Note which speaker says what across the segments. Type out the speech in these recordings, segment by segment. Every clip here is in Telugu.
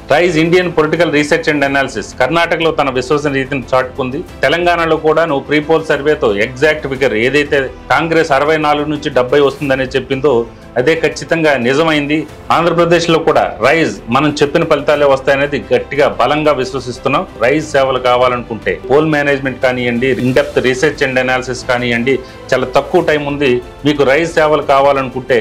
Speaker 1: Rise Indian political research and analysis కర్ణాటకలో తన విశ్వసనీయతను చాటుకుంది. తెలంగాణలో కూడా నువ్వు ప్రీపోల్ సర్వేతో ఎగ్జాక్ట్ ఫిగర్ ఏదైతే కాంగ్రెస్ 64 నుంచి 70 వస్తుందని చెప్పిందో అదే ఖచ్చితంగా నిజమైంది. ఆంధ్రప్రదేశ్లో కూడా రైజ్ మనం చెప్పిన ఫలితాలే వస్తాయనేది గట్టిగా బలంగా విశ్వసిస్తున్నాం. రైజ్ సేవలు కావాలనుకుంటే పోల్ మేనేజ్మెంట్ కానివ్వండి, ఇన్డెప్త్ రీసెర్చ్ అండ్ అనాలిసిస్ కానివ్వండి, చాలా తక్కువ టైం ఉంది. మీకు రైజ్ సేవలు కావాలనుకుంటే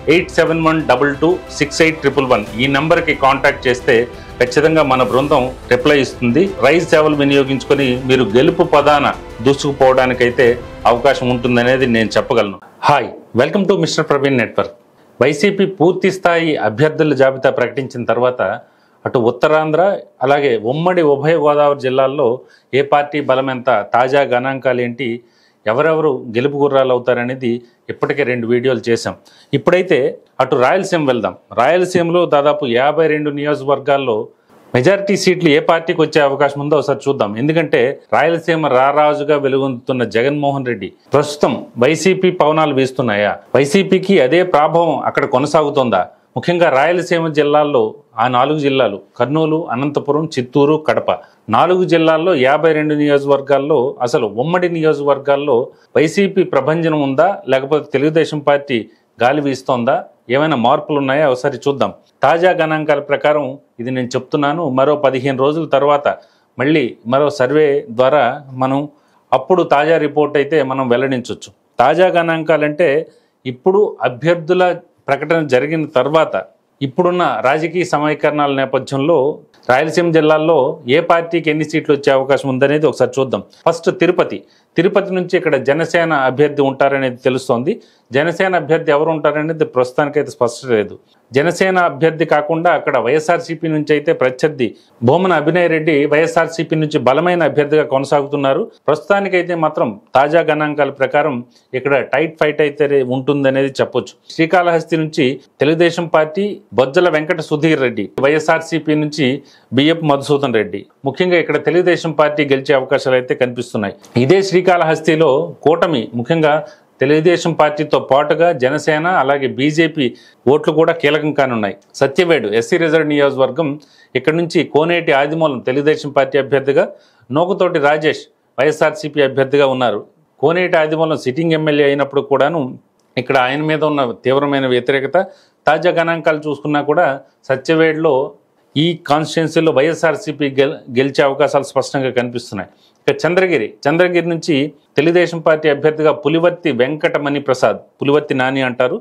Speaker 1: 8712268111 ఈ నెంబర్కి కాంటాక్ట్ చేస్తే ఖచ్చితంగా మన బృందం రిప్లై ఇస్తుంది. రైజ్ సేవలు వినియోగించుకొని మీరు గెలుపు పదాన దూసుకుపోవడానికైతే అవకాశం ఉంటుందనేది నేను చెప్పగలను. Hi, welcome to mister Praveen network. YCP పూర్తి స్థాయి అభ్యర్థుల జాబితా ప్రకటించిన తర్వాత అటు ఉత్తరాంధ్ర అలాగే ఉమ్మడి ఉభయ గోదావరి జిల్లాల్లో ఏ పార్టీ బలం ఎంత, తాజా గణాంకాలు ఏంటి, ఎవరెవరు గెలుపు గుర్రాలు అవుతారనేది ఇప్పటికే 2 వీడియోలు చేశాం. ఇప్పుడైతే అటు రాయలసీమ వెళ్దాం. రాయలసీమలో దాదాపు 52 నియోజకవర్గాల్లో మెజారిటీ సీట్లు ఏ పార్టీకి వచ్చే అవకాశం ఉందో ఒకసారి చూద్దాం. ఎందుకంటే రాయలసీమ రారాజుగా వెలుగొందుతున్న జగన్మోహన్ రెడ్డి ప్రస్తుతం వైసీపీ పవనాలు వీస్తున్నాయా, వైసీపీకి అదే ప్రభావం అక్కడ కొనసాగుతోందా? ముఖ్యంగా రాయలసీమ జిల్లాల్లో ఆ 4 జిల్లాలు కర్నూలు, అనంతపురం, చిత్తూరు, కడప 4 జిల్లాల్లో 52 నియోజకవర్గాల్లో అసలు ఉమ్మడి నియోజకవర్గాల్లో వైసీపీ ప్రభంజనం ఉందా, లేకపోతే తెలుగుదేశం పార్టీ గాలి వీస్తోందా, ఏమైనా మార్పులు ఉన్నాయా ఒకసారి చూద్దాం. తాజా గణాంకాల ప్రకారం ఇది నేను చెప్తున్నాను. మరో 15 రోజుల తర్వాత మళ్ళీ మరో సర్వే ద్వారా మనం అప్పుడు తాజా రిపోర్ట్ అయితే మనం వెల్లడించవచ్చు. తాజా గణాంకాలంటే ఇప్పుడు అభ్యర్థుల ప్రకటన జరిగిన తర్వాత ఇప్పుడున్న రాజకీయ సమీకరణాల నేపథ్యంలో రాయలసీమ జిల్లాల్లో ఏ పార్టీకి ఎన్ని సీట్లు వచ్చే అవకాశం ఉందనేది ఒకసారి చూద్దాం. ఫస్ట్ తిరుపతి నుంచి ఇక్కడ జనసేన అభ్యర్థి ఉంటారనేది తెలుస్తోంది. జనసేన అభ్యర్థి ఎవరు ఉంటారనేది ప్రస్తుతానికైతే స్పష్టత లేదు. జనసేన అభ్యర్థి కాకుండా అక్కడ వైఎస్ఆర్సీపీ నుంచి అయితే ప్రత్యర్థి భూమన అభినయ్ రెడ్డి వైఎస్ఆర్సీపీ నుంచి బలమైన అభ్యర్థిగా కొనసాగుతున్నారు. ప్రస్తుతానికైతే మాత్రం తాజా గణాంకాల ప్రకారం ఇక్కడ టైట్ ఫైట్ అయితే ఉంటుందనేది చెప్పొచ్చు. శ్రీకాళహస్తి నుంచి తెలుగుదేశం పార్టీ బొజ్జల వెంకట సుధీర్ రెడ్డి, వైఎస్ఆర్సీపీ నుంచి బిఎఫ్ మధుసూదన్ రెడ్డి. ముఖ్యంగా ఇక్కడ తెలుగుదేశం పార్టీ గెలిచే అవకాశాలు అయితే కనిపిస్తున్నాయి. ఇదే శ్రీకాళహస్తిలో కూటమి ముఖ్యంగా తెలుగుదేశం పార్టీతో పాటుగా జనసేన అలాగే బీజేపీ ఓట్లు కూడా కీలకం కానున్నాయి. సత్యవేడు ఎస్సీ రిజర్వ్ నియోజకవర్గం, ఇక్కడ నుంచి కోనేటి ఆదిమూలం తెలుగుదేశం పార్టీ అభ్యర్థిగా, నోకుతోటి రాజేష్ వైఎస్ఆర్సీపీ అభ్యర్థిగా ఉన్నారు. కోనేటి ఆదిమూలం సిట్టింగ్ ఎమ్మెల్యే అయినప్పుడు కూడాను ఇక్కడ ఆయన మీద ఉన్న తీవ్రమైన వ్యతిరేకత. తాజా గణాంకాలు చూసుకున్నా కూడా సత్యవేడులో ఈ కాన్స్టిట్యున్సీలో వైఎస్ఆర్సీపీ గెలిచే అవకాశాలు స్పష్టంగా కనిపిస్తున్నాయి. ఇక చంద్రగిరి నుంచి తెలుగుదేశం పార్టీ అభ్యర్థిగా పులివర్తి వెంకటమణి ప్రసాద్, పులివర్తి నాని అంటారు,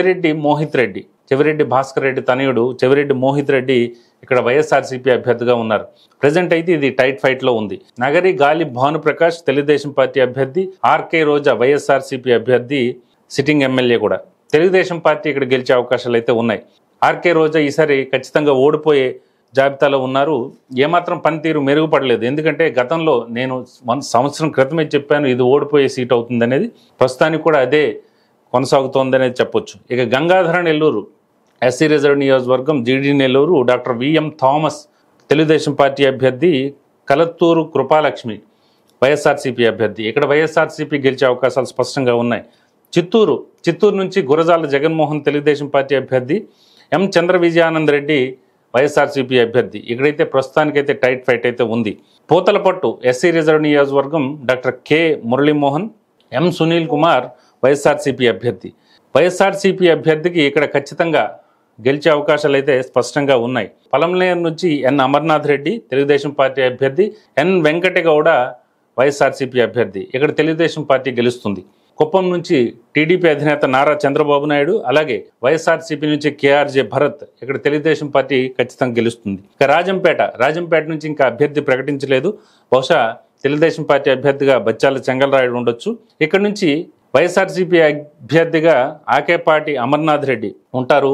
Speaker 1: చెవిరెడ్డి భాస్కర్ రెడ్డి తనయుడు చెవిరెడ్డి మోహిత్ రెడ్డి ఇక్కడ వైఎస్ఆర్సీపీ అభ్యర్థిగా ఉన్నారు. ప్రజెంట్ అయితే ఇది టైట్ ఫైట్లో ఉంది. నగరి గాలి భానుప్రకాష్ తెలుగుదేశం పార్టీ అభ్యర్థి, ఆర్కే రోజా వైఎస్ఆర్సీపీ అభ్యర్థి, సిట్టింగ్ ఎమ్మెల్యే కూడా. తెలుగుదేశం పార్టీ ఇక్కడ గెలిచే అవకాశాలు అయితే ఉన్నాయి. ఆర్కే రోజా ఈసారి ఖచ్చితంగా ఓడిపోయే జాబితాలో ఉన్నారు. ఏమాత్రం పనితీరు మెరుగుపడలేదు. ఎందుకంటే గతంలో నేను 1 సంవత్సరం క్రితమే చెప్పాను ఇది ఓడిపోయే సీట్ అవుతుంది అనేది. ప్రస్తుతానికి కూడా అదే కొనసాగుతోందనేది చెప్పొచ్చు. ఇక గంగాధర నెల్లూరు ఎస్సీ రిజర్వ్ నియోజకవర్గం, GD Nellore doctor VM Thomas Telugu Desam party అభ్యర్థి, కలత్తూరు కృపాలక్ష్మి వైఎస్ఆర్సీపీ అభ్యర్థి. ఇక్కడ వైఎస్ఆర్సీపీ గెలిచే అవకాశాలు స్పష్టంగా ఉన్నాయి. చిత్తూరు నుంచి గురజాల జగన్మోహన్ తెలుగుదేశం పార్టీ అభ్యర్థి, ఎం చంద్ర విజయానంద్ రెడ్డి వైఎస్ఆర్సీపీ అభ్యర్థి. ఇక్కడైతే ప్రస్తుతానికైతే టైట్ ఫైట్ అయితే ఉంది. పూతలపట్టు ఎస్సీ రిజర్వ్ నియోజకవర్గం doctor K Muralimohan, M Sunil Kumar YSRCP అభ్యర్థి. వైఎస్ఆర్సీపీ అభ్యర్థికి ఇక్కడ ఖచ్చితంగా గెలిచే అవకాశాలు అయితే స్పష్టంగా ఉన్నాయి. పలంనేరు నుంచి ఎన్ అమర్నాథ్ రెడ్డి తెలుగుదేశం పార్టీ అభ్యర్థి, ఎన్ వెంకటగౌడ వైఎస్ఆర్సీపీ అభ్యర్థి. ఇక్కడ తెలుగుదేశం పార్టీ గెలుస్తుంది. కుప్పం నుంచి టీడీపీ అధినేత నారా చంద్రబాబు నాయుడు, అలాగే వైఎస్ఆర్సీపీ నుంచి కేఆర్జే భరత్, ఇక్కడ తెలుగుదేశం పార్టీ ఖచ్చితంగా గెలుస్తుంది. ఇక రాజంపేట నుంచి ఇంకా అభ్యర్థి ప్రకటించలేదు. బహుశా తెలుగుదేశం పార్టీ అభ్యర్థిగా బచ్చాల చెంగల్రాయుడు ఉండొచ్చు. ఇక్కడ నుంచి వైఎస్ఆర్సీపీ అభ్యర్థిగా ఆకేపాటి అమర్నాథ్ రెడ్డి ఉంటారు.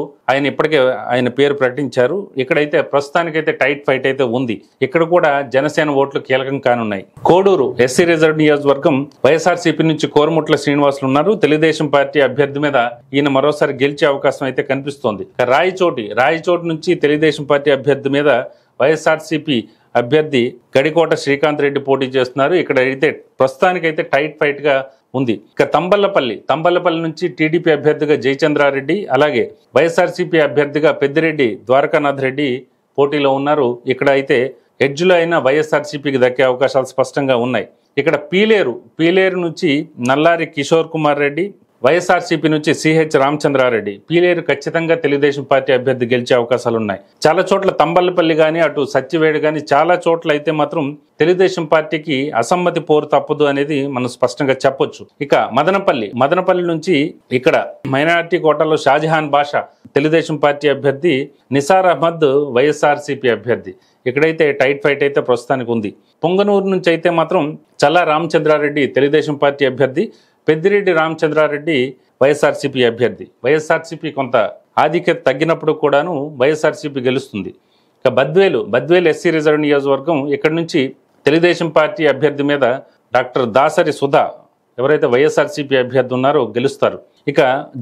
Speaker 1: ఆయన పేరు ప్రకటించారు. ఇక్కడైతే ప్రస్తుతానికైతే టైట్ ఫైట్ అయితే ఉంది. ఇక్కడ కూడా జనసేన ఓట్లు కీలకం కానున్నాయి. కోడూరు ఎస్సీ రిజర్వ్ నియోజకవర్గం వైఎస్ఆర్సీపీ నుంచి కోరముట్ల శ్రీనివాసులు ఉన్నారు. తెలుగుదేశం పార్టీ అభ్యర్థి మీద ఈయన మరోసారి గెలిచే అవకాశం అయితే కనిపిస్తోంది. రాయచోటి నుంచి తెలుగుదేశం పార్టీ అభ్యర్థి మీద వైఎస్ఆర్సీపీ అభ్యర్థి గడికోట శ్రీకాంత్ రెడ్డి పోటీ చేస్తున్నారు. ఇక్కడ అయితే ప్రస్తుతానికైతే టైట్ ఫైట్ గా ఉంది. ఇక తంబలపల్లి నుంచి టీడీపీ అభ్యర్థిగా జయచంద్రారెడ్డి, అలాగే వైఎస్ఆర్సీపీ అభ్యర్థిగా పెద్దిరెడ్డి ద్వారకానాథ్ రెడ్డి పోటీలో ఉన్నారు. ఇక్కడ అయితే ఎడ్జ్లో అయినా వైఎస్ఆర్సీపీకి దక్కే అవకాశాలు స్పష్టంగా ఉన్నాయి. ఇక్కడ పీలేరు నుంచి నల్లారి కిషోర్ కుమార్ రెడ్డి, వైఎస్ఆర్సీపీ నుంచి సిహెచ్ రామచంద్రారెడ్డి. పీలేరు ఖచ్చితంగా తెలుగుదేశం పార్టీ అభ్యర్థి గెలిచే అవకాశాలు ఉన్నాయి. చాలా చోట్ల తంబలపల్లి కానీ అటు సత్యవేడు కానీ చాలా చోట్ల అయితే మాత్రం తెలుగుదేశం పార్టీకి అసమ్మతి పోరు తప్పదు అనేది మనం స్పష్టంగా చెప్పొచ్చు. ఇక మదనపల్లి నుంచి ఇక్కడ మైనారిటీ కోటాలో షాజహాన్ బాషా తెలుగుదేశం పార్టీ అభ్యర్థి, నిసార్ అహ్మద్ వైఎస్ఆర్సీపీ అభ్యర్థి. ఇక్కడైతే టైట్ ఫైట్ అయితే ప్రస్తుతానికి ఉంది. పొంగనూరు నుంచి అయితే మాత్రం చల్లా రామచంద్రారెడ్డి తెలుగుదేశం పార్టీ అభ్యర్థి, పెద్దిరెడ్డి రామచంద్రారెడ్డి వైఎస్ఆర్సీపీ అభ్యర్థి. వైఎస్ఆర్సీపీ కొంత ఆధిక్యత తగ్గినప్పుడు కూడాను వైఎస్ఆర్సీపీ గెలుస్తుంది. ఇక బద్వేలు ఎస్సీ రిజర్వ్ నియోజకవర్గం, ఇక్కడ నుంచి తెలుగుదేశం పార్టీ అభ్యర్థి మీద డాక్టర్ దాసరి సుధా ఎవరైతే వైఎస్ఆర్సీపీ అభ్యర్థి ఉన్నారో గెలుస్తారు. ఇక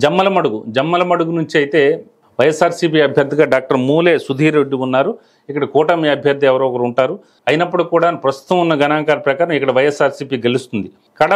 Speaker 1: జమ్మలమడుగు నుంచి అయితే వైఎస్ఆర్సీపీ అభ్యర్థిగా డాక్టర్ మూలే సుధీర్ రెడ్డి ఉన్నారు. ఇక్కడ కూటమి అభ్యర్థి ఎవరో ఒకరు ఉంటారు. అయినప్పుడు కూడా ప్రస్తుతం ఉన్న గణాంకాల ప్రకారం ఇక్కడ వైఎస్ఆర్సీపీ గెలుస్తుంది.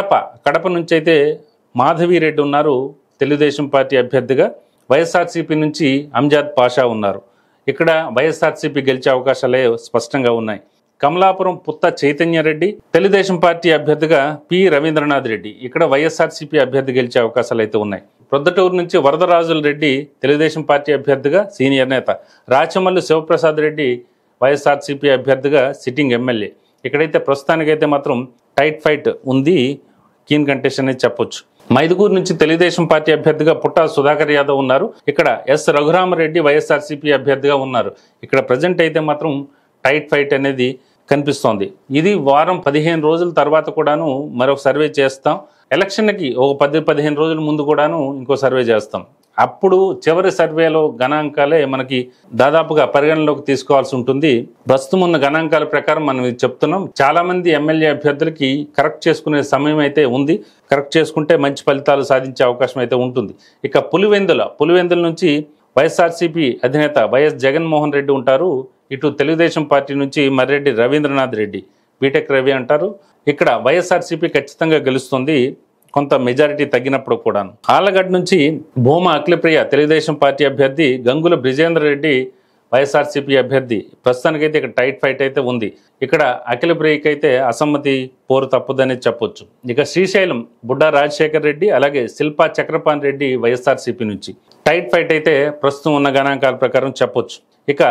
Speaker 1: కడప నుంచి అయితే మాధవిరెడ్డి ఉన్నారు తెలుగుదేశం పార్టీ అభ్యర్థిగా. వైఎస్ఆర్సీపీ నుంచి అంజాద్ పాషా ఉన్నారు. ఇక్కడ వైఎస్ఆర్సీపీ గెలిచే అవకాశాలే స్పష్టంగా ఉన్నాయి. కమలాపురం పుత్త చైతన్యరెడ్డి తెలుగుదేశం పార్టీ అభ్యర్థిగా పి రవీంద్రనాథ్ రెడ్డి. ఇక్కడ వైఎస్ఆర్సీపీ అభ్యర్థి గెలిచే అవకాశాలు అయితే ఉన్నాయి. ప్రొద్దటూరు నుంచి వరదరాజుల రెడ్డి తెలుగుదేశం పార్టీ అభ్యర్థిగా సీనియర్ నేత. రాచమల్లి శివప్రసాద్ రెడ్డి వైఎస్ఆర్సీపీ అభ్యర్థిగా సిట్టింగ్ ఎమ్మెల్యే. ఇక్కడైతే ప్రస్తుతానికైతే మాత్రం టైట్ ఫైట్ ఉంది, కీన్ కంటెస్ట్ అనేది చెప్పొచ్చు. మైదుగూరు నుంచి తెలుగుదేశం పార్టీ అభ్యర్థిగా పుట్టా సుధాకర్ యాదవ్ ఉన్నారు. ఇక్కడ ఎస్ రఘురామరెడ్డి వైఎస్ఆర్సీపీ అభ్యర్థిగా ఉన్నారు. ఇక్కడ ప్రజెంట్ అయితే మాత్రం టైట్ ఫైట్ అనేది కనిపిస్తోంది. ఇది వారం 15 రోజుల తర్వాత కూడాను మరొక సర్వే చేస్తాం. ఎలక్షన్కి ఒక 10-15 రోజుల ముందు కూడాను ఇంకో సర్వే చేస్తాం. అప్పుడు చివరి సర్వేలో గణాంకాలే మనకి దాదాపుగా పరిగణలోకి తీసుకోవాల్సి ఉంటుంది. ప్రస్తుతం ఉన్న గణాంకాల ప్రకారం మనం ఇది చెప్తున్నాం. చాలా మంది ఎమ్మెల్యే అభ్యర్థులకి కరెక్ట్ చేసుకునే సమయం అయితే ఉంది. కరెక్ట్ చేసుకుంటే మంచి ఫలితాలు సాధించే అవకాశం అయితే ఉంటుంది. ఇక పులివెందుల నుంచి వైఎస్ఆర్సీపీ అధినేత వైఎస్ జగన్మోహన్ రెడ్డి ఉంటారు. ఇటు తెలుగుదేశం పార్టీ నుంచి మర్రెడ్డి రవీంద్రనాథ్ రెడ్డి, బీటెక్ రవి అంటారు. ఇక్కడ వైఎస్ఆర్సీపీ ఖచ్చితంగా గెలుస్తుంది, కొంత మెజారిటీ తగ్గినప్పుడు కూడాను. ఆళ్లగడ్డ నుంచి భూమా అఖిలప్రియ తెలుగుదేశం పార్టీ అభ్యర్థి, గంగుల బ్రిజేందర్ రెడ్డి వైఎస్ఆర్సీపీ అభ్యర్థి. ప్రస్తుతానికైతే ఇక్కడ టైట్ ఫైట్ అయితే ఉంది. ఇక్కడ అఖిలప్రియకి అయితే అసమ్మతి పోరు తప్పదనేది చెప్పొచ్చు. ఇక శ్రీశైలం బుడ్డా రాజశేఖర్ రెడ్డి అలాగే శిల్పా చక్రపాణి రెడ్డి వైఎస్ఆర్సీపీ నుంచి టైట్ ఫైట్ అయితే ప్రస్తుతం ఉన్న గణాంకాల ప్రకారం చెప్పొచ్చు. ఇక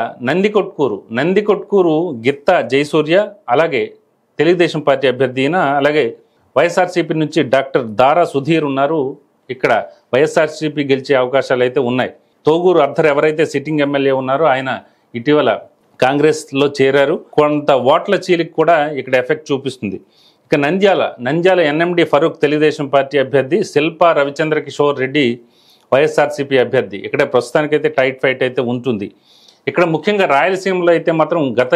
Speaker 1: నందికొట్కూరు గిత్తా జయసూర్య అలాగే తెలుగుదేశం పార్టీ అభ్యర్థి అయినా, అలాగే వైఎస్ఆర్సీపీ నుంచి డాక్టర్ దారా సుధీర్ ఉన్నారు. ఇక్కడ వైఎస్ఆర్సీపీ గెలిచే అవకాశాలు అయితే ఉన్నాయి. తోగూరు అర్థర్ ఎవరైతే సిట్టింగ్ ఎమ్మెల్యే ఉన్నారో ఆయన ఇటీవల కాంగ్రెస్లో చేరారు. కొంత ఓట్ల చీలికి కూడా ఇక్కడ ఎఫెక్ట్ చూపిస్తుంది. ఇక నంద్యాల ఎన్ఎండి ఫరూక్ తెలుగుదేశం పార్టీ అభ్యర్థి, శిల్పా రవిచంద్ర కిషోర్ రెడ్డి వైఎస్ఆర్సీపీ అభ్యర్థి. ఇక్కడ ప్రస్తుతానికైతే టైట్ ఫైట్ అయితే ఉంటుంది. ఇక్కడ ముఖ్యంగా రాయలసీమలో అయితే మాత్రం గత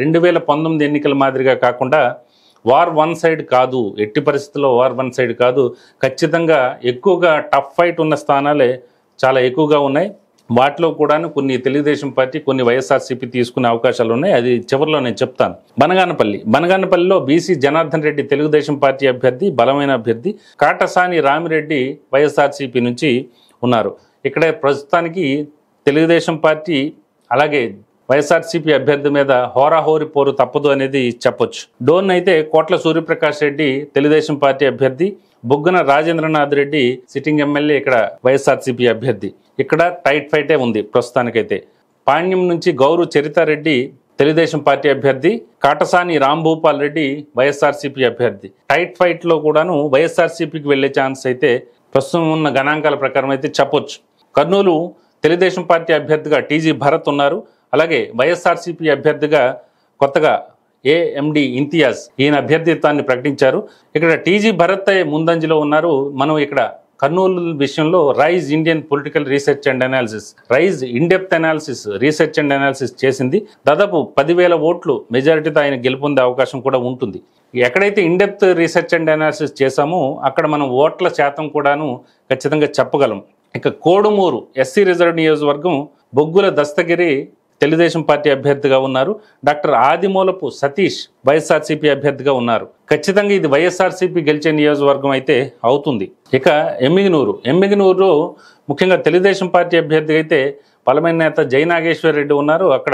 Speaker 1: 2019 ఎన్నికల మాదిరిగా కాకుండా వార్ వన్ సైడ్ కాదు, ఎట్టి పరిస్థితుల్లో వార్ వన్ సైడ్ కాదు. ఖచ్చితంగా ఎక్కువగా టఫ్ ఫైట్ ఉన్న స్థానాలే చాలా ఎక్కువగా ఉన్నాయి. వాటిలో కూడా కొన్ని తెలుగుదేశం పార్టీ, కొన్ని వైఎస్ఆర్సీపీ తీసుకునే అవకాశాలు ఉన్నాయి. అది చివరిలో నేను చెప్తాను. బనగానపల్లిలో బీసీ జనార్దన్ రెడ్డి తెలుగుదేశం పార్టీ అభ్యర్థి, బలమైన అభ్యర్థి. కాటసాని రామిరెడ్డి వైఎస్ఆర్సీపీ నుంచి ఉన్నారు. ఇక్కడ ప్రస్తుతానికి తెలుగుదేశం పార్టీ అలాగే వైఎస్ఆర్సీపీ అభ్యర్థి మీద హోరాహోరి పోరు తప్పదు అనేది చెప్పొచ్చు. డోన్ అయితే కోట్ల సూర్యప్రకాష్ రెడ్డి తెలుగుదేశం పార్టీ అభ్యర్థి, బుగ్గన రాజేంద్రనాథ్ రెడ్డి సిట్టింగ్ ఎమ్మెల్యే ఇక్కడ వైఎస్ఆర్సీపీ అభ్యర్థి. ఇక్కడ టైట్ ఫైటే ఉంది ప్రస్తుతానికైతే. పాణ్యం నుంచి గౌరు చరితారెడ్డి తెలుగుదేశం పార్టీ అభ్యర్థి, కాటసాని రాంభూపాల్ రెడ్డి వైఎస్ఆర్సీపీ అభ్యర్థి. టైట్ ఫైట్ లో కూడాను వైఎస్ఆర్సీపీకి వెళ్లే ఛాన్స్ అయితే ప్రస్తుతం ఉన్న గణాంకాల ప్రకారం అయితే చెప్పొచ్చు. కర్నూలు తెలుగుదేశం పార్టీ అభ్యర్థిగా టీజీ భరత్ ఉన్నారు. అలాగే వైఎస్ఆర్సీపీ అభ్యర్థిగా కొత్తగా ఏఎండి ఇంతియాజ్ ఈయన అభ్యర్థిత్వాన్ని ప్రకటించారు. ఇక్కడ టీజీ భరత్ ముందంజలో ఉన్నారు. మనం ఇక్కడ కర్నూలు విషయంలో Rise Indian political research and analysis, Rise in depth analysis, research and analysis చేసింది. దాదాపు 10,000 ఓట్లు మెజారిటీతో ఆయన గెలుపొందే అవకాశం కూడా ఉంటుంది. ఎక్కడైతే ఇన్డెప్త్ రీసెర్చ్ అండ్ అనాలిసిస్ చేశామో అక్కడ మనం ఓట్ల శాతం కూడాను ఖచ్చితంగా చెప్పగలం. ఇక కోడుమూరు ఎస్సీ రిజర్వ్ నియోజకవర్గం బొగ్గుల దస్తగిరి తెలుగుదేశం పార్టీ అభ్యర్థిగా ఉన్నారు. డాక్టర్ ఆదిమూలపు సతీష్ వైఎస్ఆర్సీపీ అభ్యర్థిగా ఉన్నారు. ఖచ్చితంగా ఇది వైఎస్ఆర్సీపీ గెలిచే నియోజకవర్గం అయితే అవుతుంది. ఇక ఎమ్మిగనూరు ముఖ్యంగా తెలుగుదేశం పార్టీ అభ్యర్థి అయితే బలమైన నేత జై నాగేశ్వర్ రెడ్డి ఉన్నారు. అక్కడ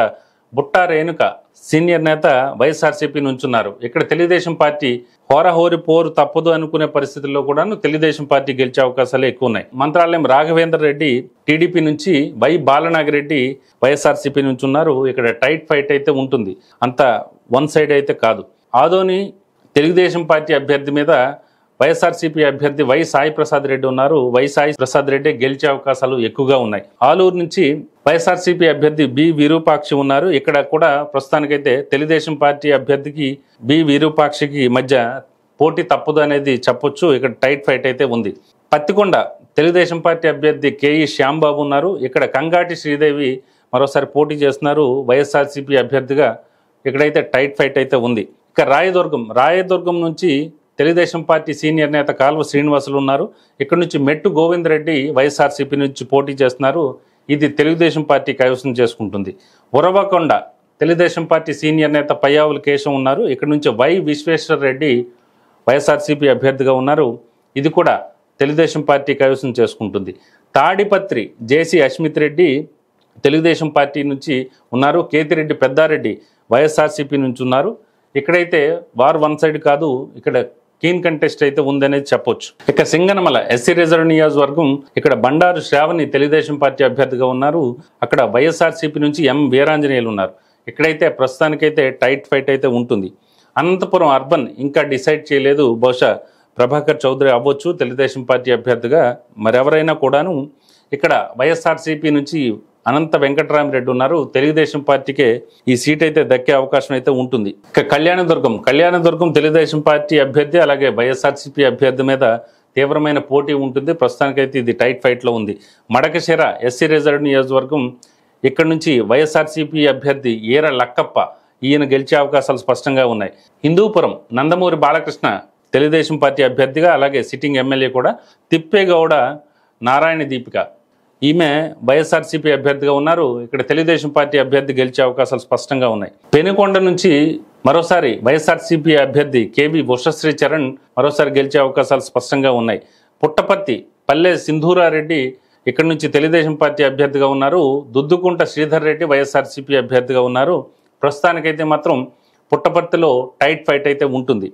Speaker 1: బుట్టా రేణుక సీనియర్ నేత వైఎస్ఆర్సీపీ నుంచున్నారు. ఇక్కడ తెలుగుదేశం పార్టీ హోరహోరి పోరు తప్పదు అనుకునే పరిస్థితుల్లో కూడాను తెలుగుదేశం పార్టీ గెలిచే అవకాశాలు ఎక్కువ ఉన్నాయి. మంత్రాలయం రాఘవేంద్ర రెడ్డి టీడీపీ నుంచి, వై బాలనాగిరెడ్డి వైఎస్ఆర్సీపీ నుంచి ఉన్నారు. ఇక్కడ టైట్ ఫైట్ అయితే ఉంటుంది, అంత వన్ సైడ్ అయితే కాదు. ఆదోని తెలుగుదేశం పార్టీ అభ్యర్థి మీద వైఎస్ఆర్సీపీ అభ్యర్థి వై సాయి ప్రసాద్ రెడ్డి ఉన్నారు. వై సాయి ప్రసాద్ రెడ్డి గెలిచే అవకాశాలు ఎక్కువగా ఉన్నాయి. ఆలూరు నుంచి వైఎస్ఆర్సీపీ అభ్యర్థి బి విరూపాక్షి ఉన్నారు. ఇక్కడ కూడా ప్రస్తుతానికైతే తెలుగుదేశం పార్టీ అభ్యర్థికి బి విరూపాక్షికి మధ్య పోటీ తప్పదు అనేది చెప్పొచ్చు. ఇక్కడ టైట్ ఫైట్ అయితే ఉంది. పత్తికొండ తెలుగుదేశం పార్టీ అభ్యర్థి కేఈ శ్యాంబాబు ఉన్నారు. ఇక్కడ కంగాటి శ్రీదేవి మరోసారి పోటీ చేస్తున్నారు వైఎస్ఆర్సీపీ అభ్యర్థిగా. ఇక్కడైతే టైట్ ఫైట్ అయితే ఉంది. ఇక రాయదుర్గం నుంచి తెలుగుదేశం పార్టీ సీనియర్ నేత కాల్వ శ్రీనివాసులు ఉన్నారు. ఇక్కడ నుంచి మెట్టు గోవింద్ రెడ్డి వైఎస్ఆర్సీపీ నుంచి పోటీ చేస్తున్నారు. ఇది తెలుగుదేశం పార్టీ కైవసం చేసుకుంటుంది. ఉరవకొండ తెలుగుదేశం పార్టీ సీనియర్ నేత పయ్యావుల కేశం ఉన్నారు. ఇక్కడ నుంచి వై విశ్వేశ్వర రెడ్డి వైఎస్ఆర్సీపీ అభ్యర్థిగా ఉన్నారు. ఇది కూడా తెలుగుదేశం పార్టీ కైవసం చేసుకుంటుంది. తాడిపత్రి జేసీ అస్మిత్ రెడ్డి తెలుగుదేశం పార్టీ నుంచి ఉన్నారు. కేతిరెడ్డి పెద్దారెడ్డి వైఎస్ఆర్సీపీ నుంచి ఉన్నారు. ఇక్కడైతే వారు వన్ సైడ్ కాదు, ఇక్కడ కీన్ కంటెస్ట్ అయితే ఉందనేది చెప్పొచ్చు. ఇక సింగనమల ఎస్సీ రిజర్వ్ నియోజకవర్గం, ఇక్కడ బండారు శ్రావణి తెలుగుదేశం పార్టీ అభ్యర్థిగా ఉన్నారు. అక్కడ వైఎస్ఆర్సీపీ నుంచి ఎం వీరాంజనేయులు ఉన్నారు. ఇక్కడైతే ప్రస్తుతానికైతే టైట్ ఫైట్ అయితే ఉంటుంది. అనంతపురం అర్బన్ ఇంకా డిసైడ్ చేయలేదు. బహుశా ప్రభాకర్ చౌదరి అవ్వచ్చు తెలుగుదేశం పార్టీ అభ్యర్థిగా, మరెవరైనా కూడాను. ఇక్కడ వైఎస్ఆర్సీపీ నుంచి అనంత వెంకటరామరెడ్డి ఉన్నారు. తెలుగుదేశం పార్టీకే ఈ సీట్ అయితే దక్కే అవకాశం అయితే ఉంటుంది. ఇక కళ్యాణదుర్గం తెలుగుదేశం పార్టీ అభ్యర్థి అలాగే వైఎస్ఆర్సీపీ అభ్యర్థి మీద తీవ్రమైన పోటీ ఉంటుంది. ప్రస్తుతానికైతే ఇది టైట్ ఫైట్లో ఉంది. మడకశిర ఎస్సీ రిజర్వ్ నియోజకవర్గం, ఇక్కడ నుంచి వైఎస్ఆర్సీపీ అభ్యర్థి ఈర లక్కప్ప, ఈయన గెలిచే అవకాశాలు స్పష్టంగా ఉన్నాయి. హిందూపురం నందమూరి బాలకృష్ణ తెలుగుదేశం పార్టీ అభ్యర్థిగా, అలాగే సిట్టింగ్ ఎమ్మెల్యే కూడా తిప్పేగౌడ నారాయణ దీపిక, ఈమె వైఎస్ఆర్సీపీ అభ్యర్థిగా ఉన్నారు. ఇక్కడ తెలుగుదేశం పార్టీ అభ్యర్థి గెలిచే అవకాశాలు స్పష్టంగా ఉన్నాయి. పెనుకొండ నుంచి మరోసారి వైఎస్ఆర్సీపీ అభ్యర్థి కేబీ ఉషశ్రీ చరణ్ మరోసారి గెలిచే అవకాశాలు స్పష్టంగా ఉన్నాయి. పుట్టపర్తి పల్లె సింధూరారెడ్డి ఇక్కడ నుంచి తెలుగుదేశం పార్టీ అభ్యర్థిగా ఉన్నారు. దుద్దుకుంట శ్రీధర్ రెడ్డి వైఎస్ఆర్సీపీ అభ్యర్థిగా ఉన్నారు. ప్రస్తుతానికైతే మాత్రం పుట్టపర్తిలో టైట్ ఫైట్ అయితే ఉంటుంది.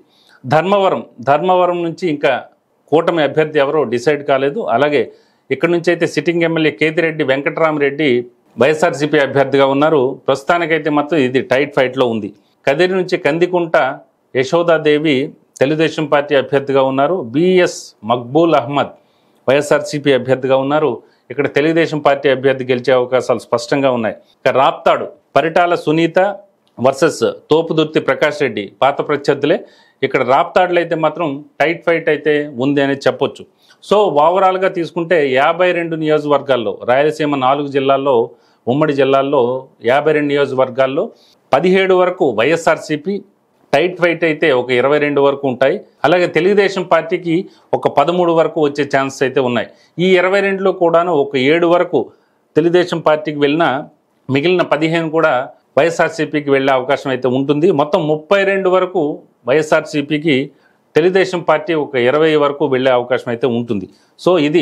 Speaker 1: ధర్మవరం నుంచి ఇంకా కూటమి అభ్యర్థి ఎవరో డిసైడ్ కాలేదు. అలాగే ఇక్కడ నుంచి అయితే సిట్టింగ్ ఎమ్మెల్యే కేతిరెడ్డి వెంకటరామరెడ్డి వైఎస్ఆర్సీపీ అభ్యర్థిగా ఉన్నారు. ప్రస్తుతానికైతే మాత్రం ఇది టైట్ ఫైట్లో ఉంది. కదిరి నుంచి కందికుంట యశోదాదేవి తెలుగుదేశం పార్టీ అభ్యర్థిగా ఉన్నారు. బిఎస్ మక్బూల్ అహ్మద్ వైఎస్ఆర్సీపీ అభ్యర్థిగా ఉన్నారు. ఇక్కడ తెలుగుదేశం పార్టీ అభ్యర్థి గెలిచే అవకాశాలు స్పష్టంగా ఉన్నాయి. ఇక రాప్తాడు పరిటాల సునీత వర్సెస్ తోపుదుర్తి ప్రకాష్ రెడ్డి పాత ప్రత్యర్థులే. ఇక్కడ రాప్తాడులో అయితే మాత్రం టైట్ ఫైట్ అయితే ఉంది అనేది చెప్పొచ్చు. సో ఓవరాల్గా తీసుకుంటే 52 నియోజకవర్గాల్లో, రాయలసీమ 4 జిల్లాల్లో, ఉమ్మడి జిల్లాల్లో 52 నియోజకవర్గాల్లో 17 వరకు వైఎస్ఆర్సీపీ, టైట్ ఫైట్ అయితే ఒక 22 వరకు ఉంటాయి. అలాగే తెలుగుదేశం పార్టీకి ఒక 13 వరకు వచ్చే ఛాన్సెస్ అయితే ఉన్నాయి. ఈ 22లో కూడాను ఒక 7 వరకు తెలుగుదేశం పార్టీకి వెళ్ళినా మిగిలిన 15 కూడా వైఎస్ఆర్సీపీకి వెళ్ళే అవకాశం అయితే ఉంటుంది. మొత్తం 32 వరకు వైఎస్ఆర్సీపీకి, తెలుగుదేశం పార్టీ ఒక 20 వరకు వెళ్ళే అవకాశం అయితే ఉంటుంది. సో ఇది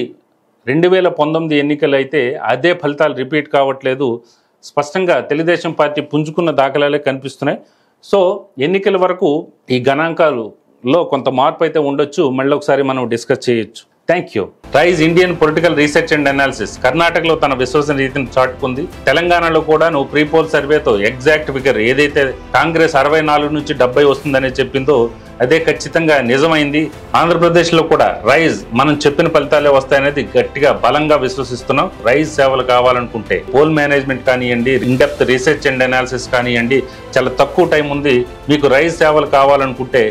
Speaker 1: 2019 ఎన్నికలు అయితే అదే ఫలితాలు రిపీట్ కావట్లేదు. స్పష్టంగా తెలుగుదేశం పార్టీ పుంజుకున్న దాఖలాలే కనిపిస్తున్నాయి. సో ఎన్నికల వరకు ఈ గణాంకాలలో కొంత మార్పు అయితే ఉండొచ్చు. మళ్ళీ ఒకసారి మనం డిస్కస్ చేయొచ్చు. Thank you. Rise Indian political research and analysis కర్ణాటకలో తన విశ్వసనీయతను చాటుకుంది. తెలంగాణలో కూడా ప్రీ పోల్ సర్వేతో ఎగ్జాక్ట్ ఫిగర్ ఏదైతే కాంగ్రెస్ 64 నుంచి 70 వస్తుందని చెప్పిందో అదే ఖచ్చితంగా నిజమైంది. ఆంధ్రప్రదేశ్లో కూడా రైజ్ మనం చెప్పిన ఫలితాలే వస్తాయనేది గట్టిగా బలంగా విశ్వసిస్తున్నాం. రైజ్ సేవలు కావాలనుకుంటే పోల్ మేనేజ్మెంట్ కానివ్వండి, ఇన్డెప్త్ రీసెర్చ్ అండ్ అనాలిసిస్ కానివ్వండి, చాలా తక్కువ టైం ఉంది. మీకు రైజ్ సేవలు కావాలనుకుంటే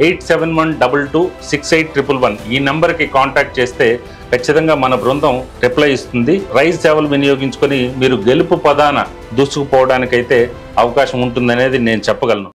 Speaker 1: 8712268111 ఈ నెంబర్కి కాంటాక్ట్ చేస్తే ఖచ్చితంగా మన బృందం రిప్లై ఇస్తుంది. రైజ్ సేవలు వినియోగించుకొని మీరు గెలుపు పదాన దూసుకుపోవడానికైతే అవకాశం ఉంటుందనేది నేను చెప్పగలను.